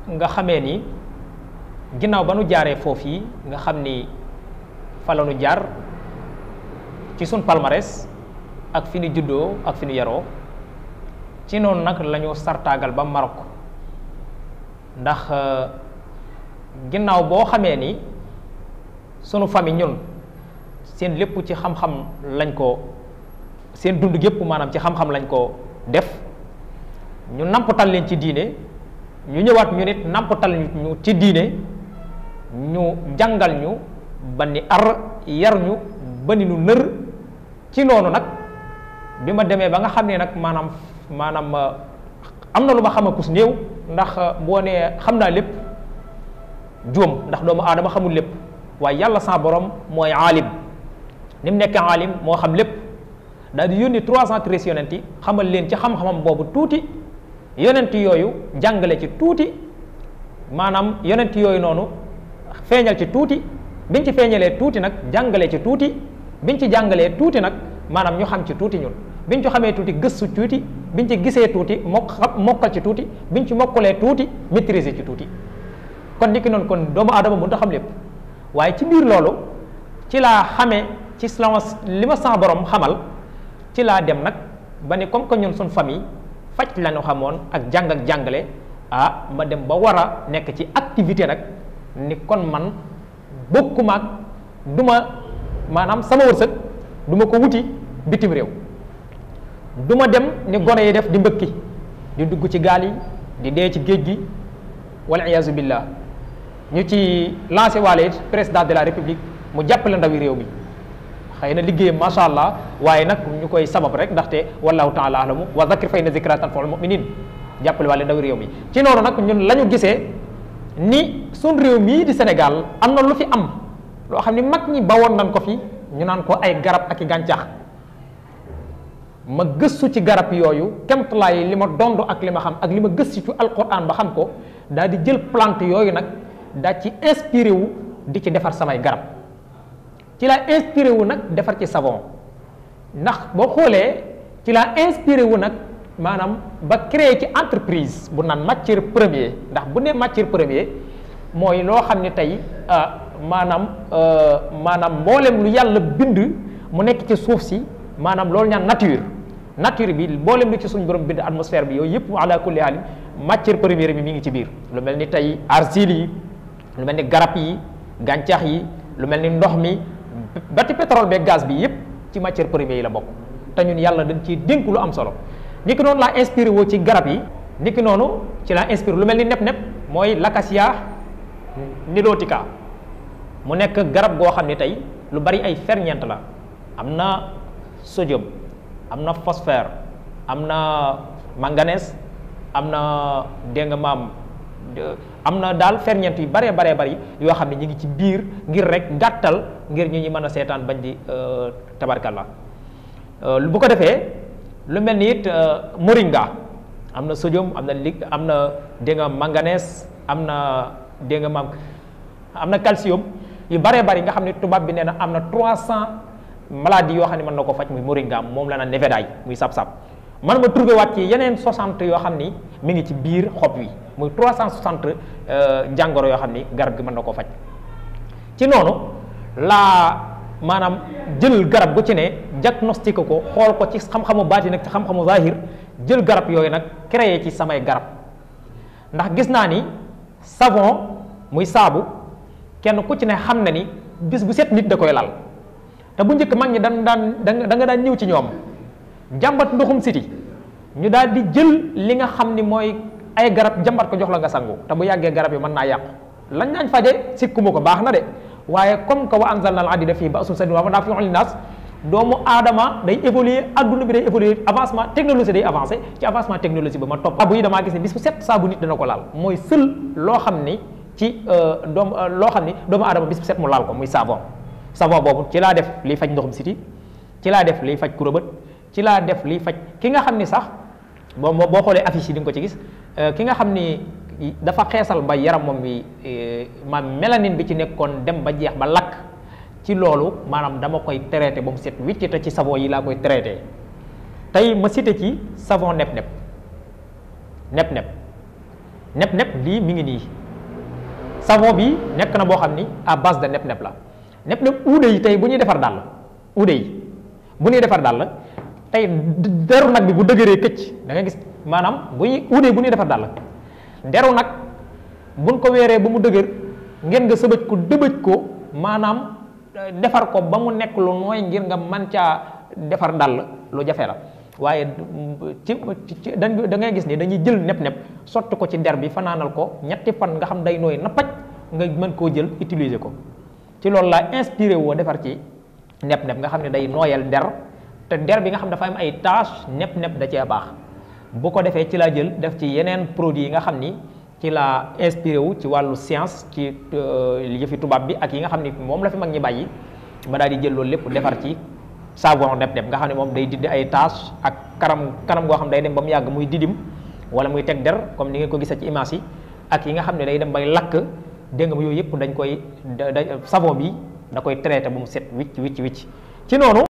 nga xamee ni ginnaaw ba nu jaaree foofu yi nga xam ni fa la nu jaar ci sun palmarès ak fi nu juddoo ak fi nu yaroo ci noonu nag la ñu sartaagal ba Maroc ndax ginnaaw boo xamee ni sunu famille ñun seen lépp ci xam-xam lañ ko seen dund gépp maanaam ci xam-xam lañ ko def ñu nampatal leen ci diine ñu ñëwaat ñu nit nampatal ñu ci diine ñu jàngal ñu ba ni yar ñu ba ni nu nër ci noonu nag bi ma demee ba nga xam ne nag maanaam am na lu ma xam a kus néew ndax boo nee xam naa lépp juum ndax doomu aadama xamul lépp waaye yàlla sa borom mooy aalim ni mu nekk aalim moo xam lépp daal di yónni 313 yonent yi xamal leen ci xam-xamam boobu tuuti yonent yooyu jàngale ci tuuti maanaam yonent yooyu noonu feeñal ci tuuti biñ ci feeñalee tuuti nag jàngale ci tuuti biñ ci jàngalee tuuti nag maanaam ñu xam ci tuuti ñun biñ ci xamee tuuti gëstu tuuti biñ ci gisee tuuti mokkal ci tuuti biñ ci mokkalee tuuti maîtriser ci tuuti kon niki noonu kon doomu aadama mënut a xam lépp waaye ci biir loolu ci laa xamee ci li ma sama borom xamal ci laa dem nag ba ni comme que ñun suñ famille faj la ñu xamoon ak jàng ak jàngale ma dem ba war a nekk ci activité nag ni kon man bokkuma ak du ma maanaam sama wërsëg du ma ko wuti bitim réew du ma dem ni gone yi def di mbëkki di dugg ci gaal yi di dee ci géej gi wal iyaazu billah ñu ci lancé waale it président de la république mu jàppale ndawi réew mi xëy na liggéeyam macha allah waaye nag ñu koy sabab rek ndaxte wallahu taala alamu wa zakir fa inna zikra tanfaul muminin jàppale waale ndawi réew mi ci noonu nag ñun la ñu gisee ni sun réew mii di Sénégal am na lu fi am loo xam ni mag ñi bawoon nañ ko fi ñu naan ko ay garab ak i gàncax ma gëstu ci garab yooyu kemtalaay li ma dond ak li ma xam ak li ma gëstu ci alquran ba xam ko daal di jël plante yooyu nag daa ci inspiré wu di ci defar samay garab ci laa inspiré wu nag defar ci savon ndax boo xoolee ci laa inspiré wu nag maanaam ba créer ci entreprise bu naan matière première ndax bu ne matière première mooy loo xam ne tey maanaam mboolem lu yàlla bind mu nekk ci suuf si maanaam loolu ñaan nature bi mboolem lu ci suñu borom bind atmosphère bi yooyu yëpp ala kulli haal matière première bi mi ngi ci biir lu mel ni tey argile yi lu mel ni garab yi gàncax yi lu mel ni ndox mi ba ci pétrole beeg gaz bi yëpp ci matière première yi la bokk te ñun yàlla dañ ciy dénk lu am solo ni ki noonu laa inspiré woo ci garab yi ni ki noonu ci laa inspiré lu mel ni nepp mooy l'acacia nilotica mu nekk garab goo xam ne tey lu bari ay ferñeent la am na sodium am na phosphore am na manganèse am na dégg nga maam am na daal ferñeent yu baree bari yoo xam ne ñu ngi ci biir ngir rek gàttal ngir ñu mën a seetaan bañ di tabarkalla bu ko defee lu mel ni it moringa am na sodium am na dégg nga manganèse am na dégg nga maam am na calcium yu baree bari nga xam ne tubaab bi nee na am na 300 maladies yoo xam ne mën na ko faj muy moringa moom la na nevedaay muy sab-sab man ma trouvé waat ci yeneen 60 yoo xam ni mi ngi ci biir xob wi muy 360 jàngoro yoo xam ni garab gi mën na koo faj ci noonu laa maanaam jël garab gu ci ne diagnostic ko xool ko ci xam-xamu baati nag ci xam-xamu zahir jël garab yooyu nag créé ci samay garab ndax gis naa ni savon muy saabu kenn ku ci ne xam na ni bis bu set nit da koy lal te bu njëkk mag ñi da nga daan ñëw ci ñoom jàmbat ndoxum siti ñu daal di jël li nga xam ni mooy ay garab jàmbat ko jox la nga sangu te bu yàggee garab yi mën naa yàqu lañ naañ faje sikkuma ko baax na de waaye comme que wa anzalna al hadida fii ba'sun shadiidun wa manaafi'u linnaas doomu aadama day évoluer adduna bi day évoluer avancement technologie day avancé ci avancement technologie ba ma topp saabu yi damaa gis ne bis bu set saabu nit dana ko laal mooy seul loo xam ni ci loo xam ni doomu aadama bis bu set mu laal ko muy savon boobu ci laa def liy faj ndoxum siti ci laa def liy faj kurobët ci laa def liy faj ki nga xam ni sax boo xoolee affiche yi di nga ko ci gis ki nga xam ni dafa xeesal ba yaram moom bi maanaam mélanine bi ci nekkoon dem ba jeex ba lakk ci loolu maanaam dama koy traité ba mu set wicc te ci savon yi laa koy traité tey ma cité ci savon nepp-nepp nepp-nepp lii mi ngi nii savon bi nekk na boo xam ni à base de nepp-nepp la. nepp-nepp uude yi tey bu ñuy defar dàll uude yi bu ñuy defar dàll tey deru nag bi bu dëgëree këcc da nga gis maanaam bu ñuy defar dàll deru nag buñ ko weeree ba mu dëgër ngeen nga sëbëj ko dëbëj ko maanaam defar ko ba mu nekk lu nooy ngir nga mën caa defar dàll lu jafe la waaye da ngay gis ni dañuy jël nepp-nepp sotti ko ci der bi fanaanal ko ñetti fan nga xam day nooy na paj nga mën koo jël utiliser ko ci loolu laa inspiré woo defar ci nepp-nepp nga xam ne day nooyal der te der bi nga xam dafa am ay tache nepp-nepp da cee baax bu ko defee ci laa jël def ci yeneen produit yi nga xam ni ci laa inspiré wu ci wàllu science ci yëfi tubaab bi ak yi nga xam ni moom la fi mag ñi bàyyi ma daal di jël loolu lépp defar ci savon nepp-nepp nga xam ne moom day dindi ay tache ak kanam goo xam day dem ba mu yàgg muy didim wala muy teg der comme ni ngeen ko gisee ci image yi ak yi nga xam ne day dem bay lakk dégg nga yooyu yëpp dañ koy savon bi da koy traité bu mu set wicc ci noonu